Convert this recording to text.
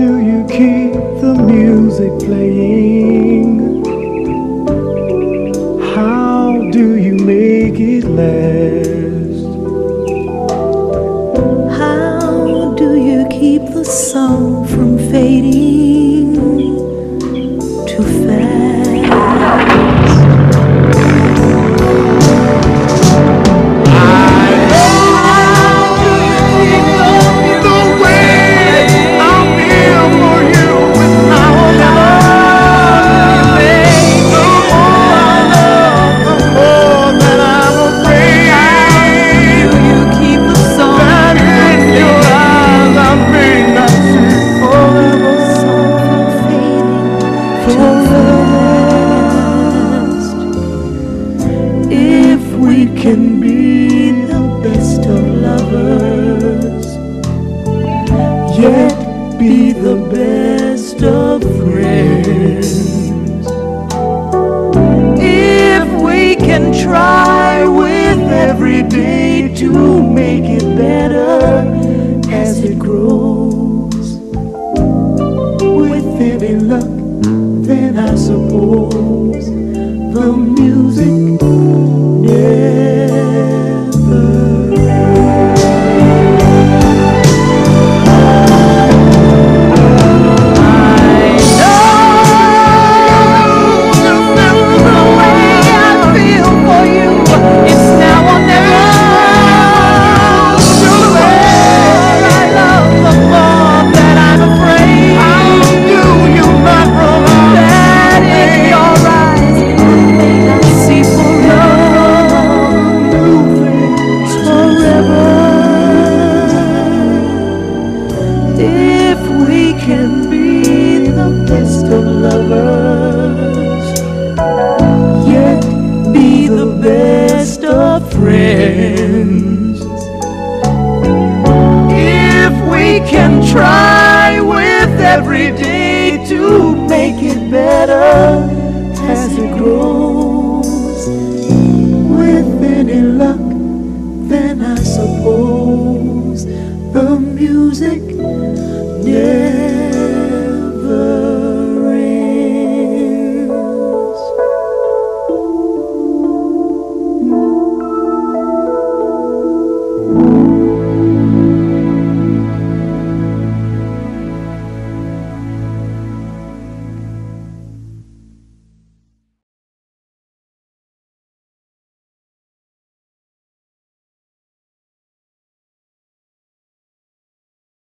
do you keep the music playing? How do you make it last? How do you keep the song from fading too fast? If we can be the best of lovers, yet be the best of friends. If we can try with every day to make it better as it grows, with any luck, then I suppose the music never ends. I know the way I feel for you. It's now or never. You're the way I love the more that I'm afraid. How do you not realize that in your eyes I may not see forever? If we can be the best of lovers, yet be the best of friends. If we can try with every day to make it better as it grows, with any luck, then I suppose the music never